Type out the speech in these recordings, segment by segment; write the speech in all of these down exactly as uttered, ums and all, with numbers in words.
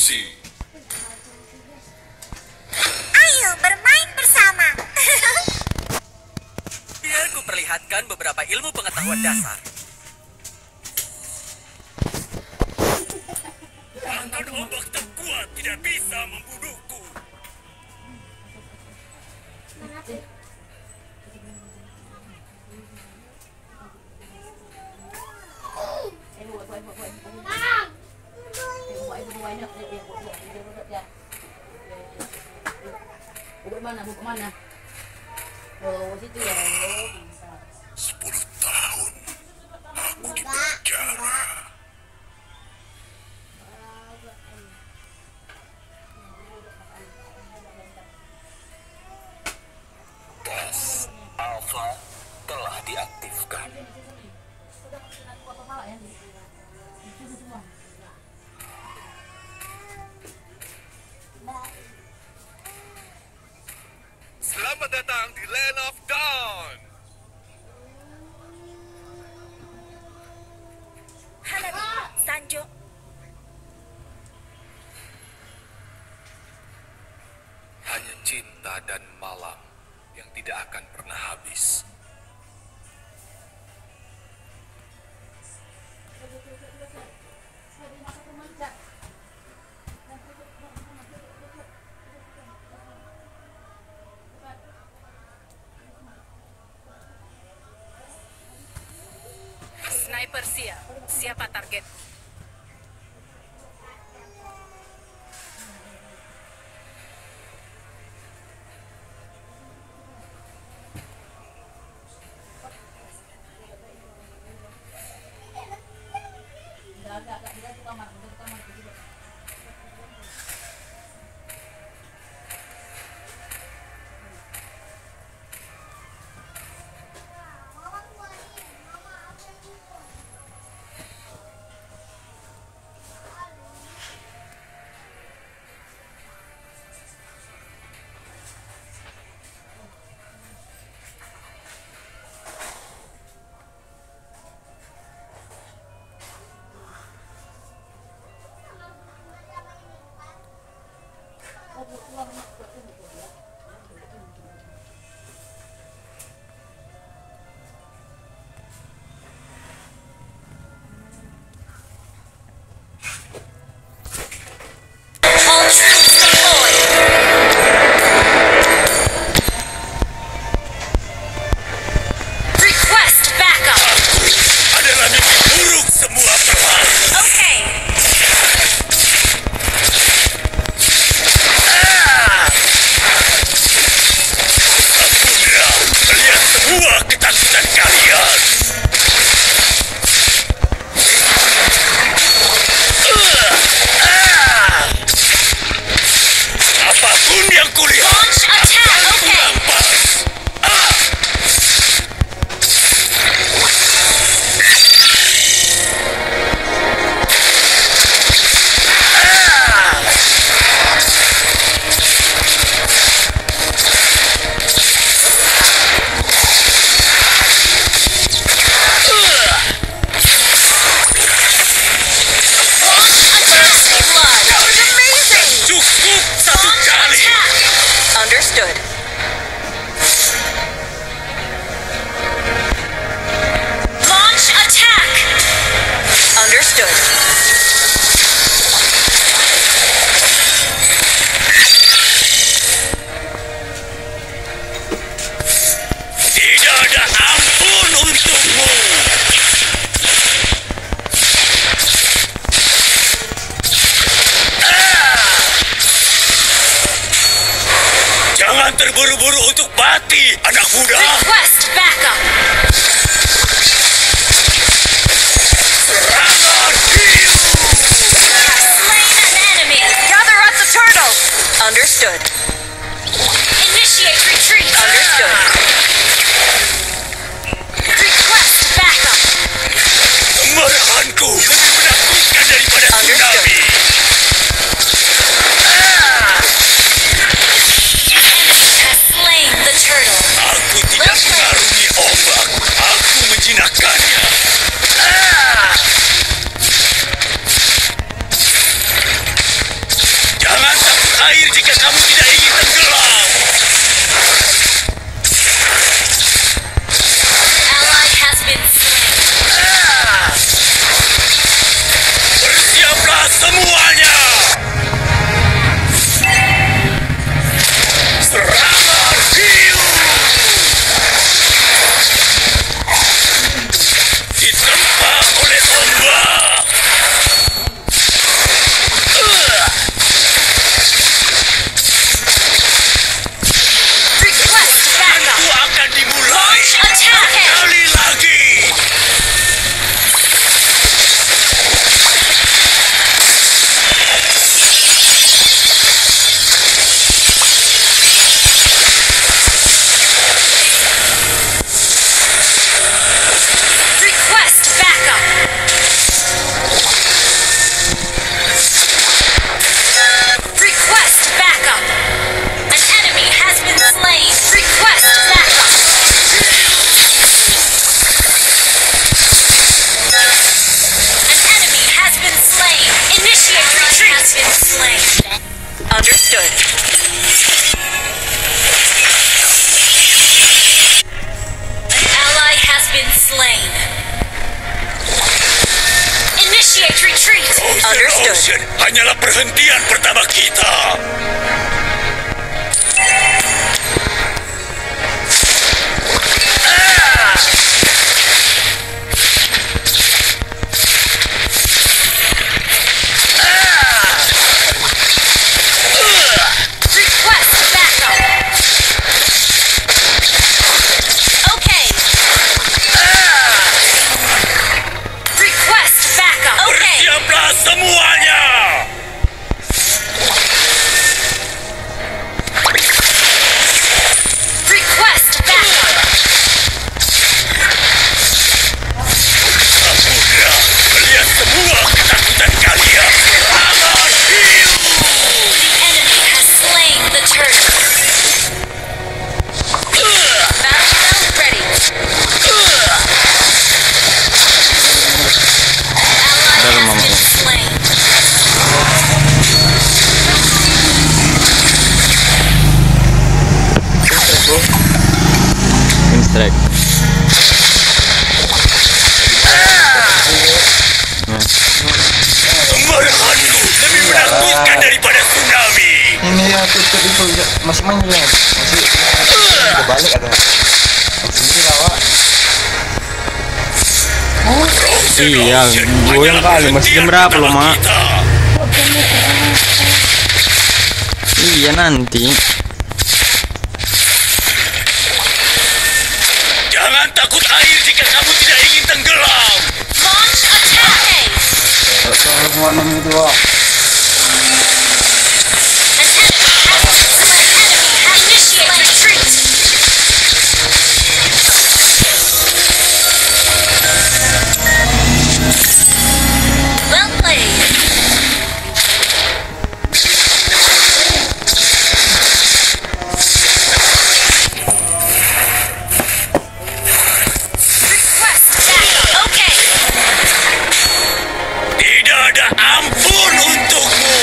diskusi. Ayo bermain bersama. Biar ku perlihatkan beberapa ilmu pengetahuan dasar. Bahkan ombak terkuat tidak bisa membunuhku. Mana, mau kemana? Oh, situ ya. Sepuluh tahun aku di penjara. Tes Alpha telah diaktifkan. Selamat datang di Land of Dawn. Hanabi, Sanjo. Hanya cinta dan malam yang tidak akan pernah habis. Sniper siap. Siapa target? Understood. Ocean hanyalah perhentian pertama kita. Semuanya. Request backup. Samudra melihat semua ketakutan kalian. Aman hiu. The enemy has slain the turtle. Battle ready. Ally has been slain. Strike. Kemarahanku lebih menakutkan daripada tsunami. Ini ya tutup itu masih main ya. Masih udah balik ada. Masih lawak. Iya, goyang kali. Masih jam berapa lo, Mak? Iya nanti. Jangan takut air jika kamu tidak ingin tenggelam. Launch attack. Warna itu, Wak. Initiate retreat. Well played. Request backup. Okay. Tidak ada ampun untukmu.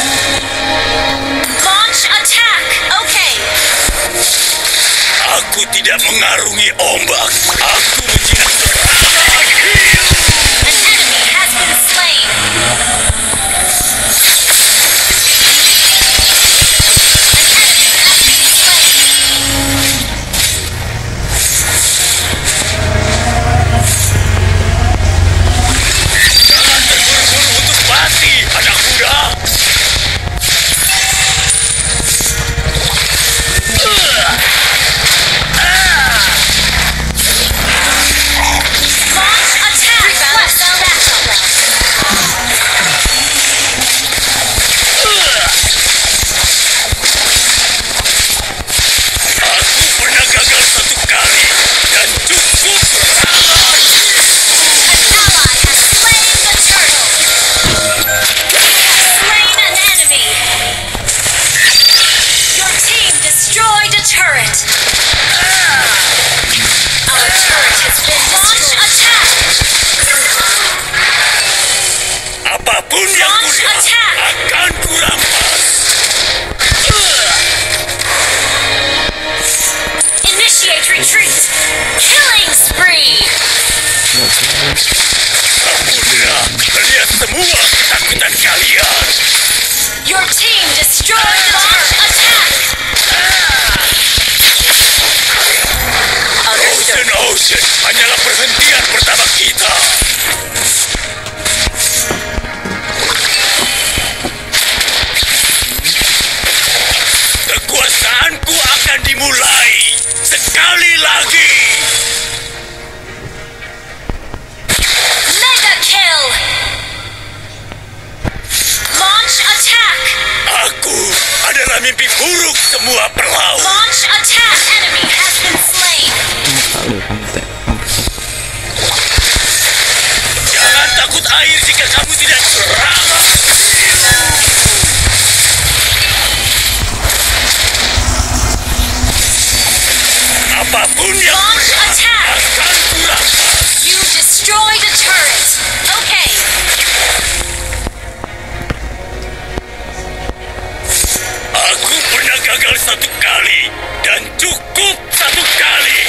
Launch attack. Okay. Aku tidak mengarungi ombak. Aku menjinak serangan hiu. An enemy has been slain. Jangan terburu-buru untuk mati, anak muda. Launch attack. Request backup. Aku pernah gagal satu kali dan cukup serangan. An ally has slain the turtle. Slain an enemy. Your team destroyed a turret. Our turret has been launch attack. Apapun yang Launch kulihat attack. akan kurampas. Initiate retreat. Killing spree. Samudra melihat semua ketakutan kalian. Your team destroyed the launch attack. Ocean Ocean hanyalah perhentian pertama kita. Kekuasaanku akan dimulai sekali lagi. Mega kill. Launch attack. Aku adalah mimpi buruk semua pelaut. Launch attack. Enemy has been slain. Kali pantai. Jangan takut air jika kamu tidak serangan. Apapun yang Launch kulihat attack. akan kurampas. You destroyed a turret. Okay. Aku pernah gagal satu kali dan cukup satu kali.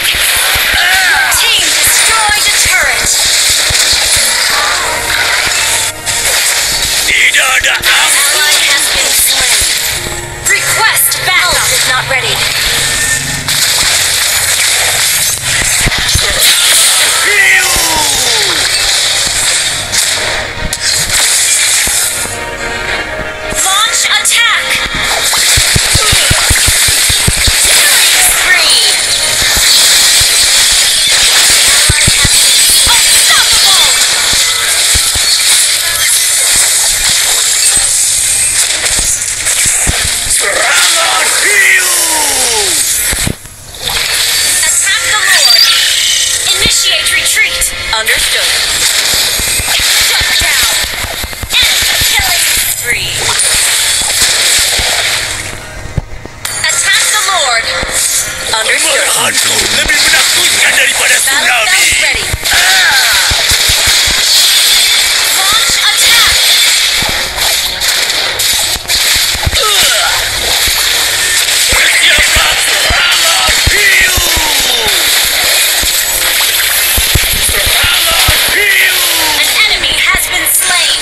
Team destroyed a turret. Understood. Shut down. Enemy killing spree. Attack the Lord. Understood. Kemarahanku lebih menakutkan daripada Battle tsunami. bells ready. Ah! Launch attack. Bersiaplah serangan hiu! Serangan hiu! An enemy has been slain.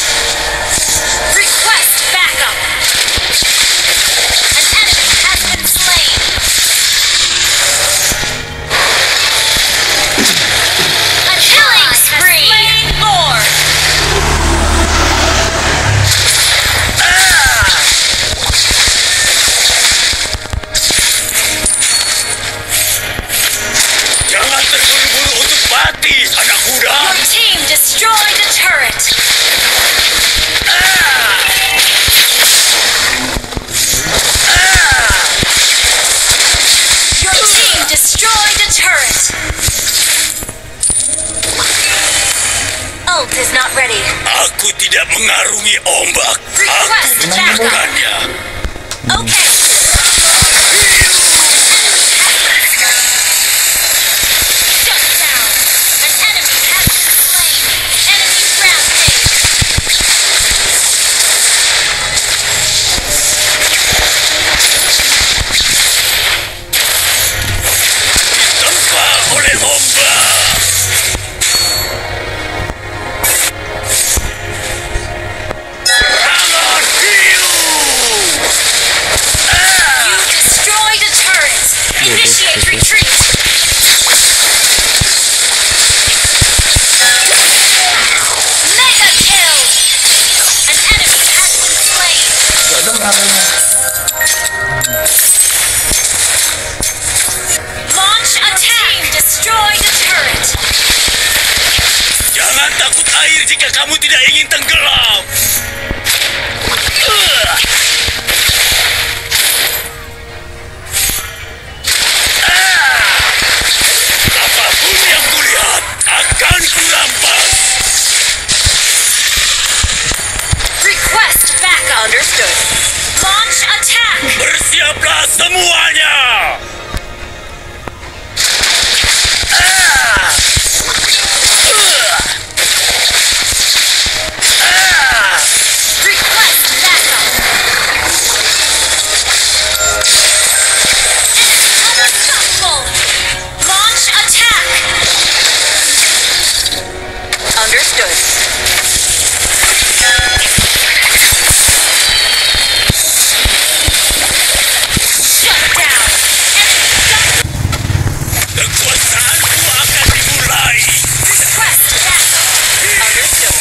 Request backup. An enemy has been slain. A killing spree. Lord. Jangan terburu-buru untuk mati, anak muda! Your team destroyed a turret. Your team destroyed a turret. Ult is not ready. Aku tidak mengarungi ombak. Aku Request backup. menciptakannya. Okay. Shut down. An enemy has been slain. Enemy rampage. Tempa oleh ombak. Serangan hiu! You destroyed a turret. Initiate retreat. Mega kill. An enemy has been slain. Gak ada menariknya. Launch attack. Destroyed a turret. Jangan takut air jika kamu tidak ingin tenggelam. Uh. Ah. Apapun yang kulihat akan kurampas. Request backup. Understood. Launch attack. Bersiaplah semuanya. Ah. Uh. Ah. Request backup. Unstoppable. Launch attack. Understood. Shut down. Enemy Kekuasaanku akan dimulai. request backup. Understood.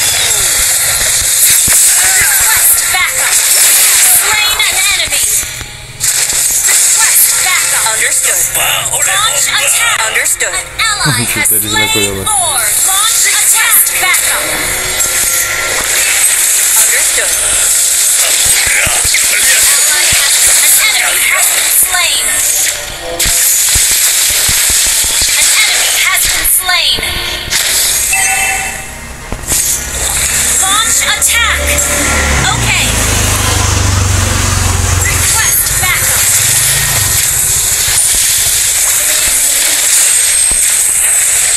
Request backup. Slain an enemy. Request backup. Understood. Tempa oleh Launch ombak. attack. Understood. An ally has Tadi aku ya, slain Bang. Lord. Launch attack. Backup. Understood. Ya, melihat Ally has an enemy has been slain. An enemy has been slain. Launch attack. Okay. Request backup.